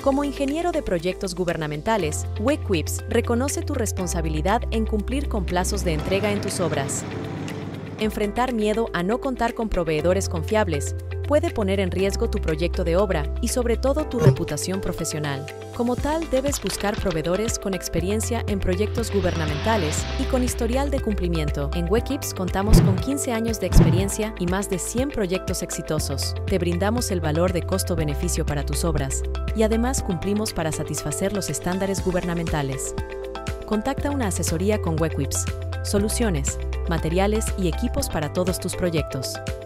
Como ingeniero de proyectos gubernamentales, WEQUIPS reconoce tu responsabilidad en cumplir con plazos de entrega en tus obras. Enfrentar miedo a no contar con proveedores confiables puede poner en riesgo tu proyecto de obra y sobre todo tu reputación profesional. Como tal, debes buscar proveedores con experiencia en proyectos gubernamentales y con historial de cumplimiento. En WEQUIPS contamos con 15 años de experiencia y más de 100 proyectos exitosos. Te brindamos el valor de costo-beneficio para tus obras y además cumplimos para satisfacer los estándares gubernamentales. Contacta una asesoría con WEQUIPS. Soluciones, materiales y equipos para todos tus proyectos.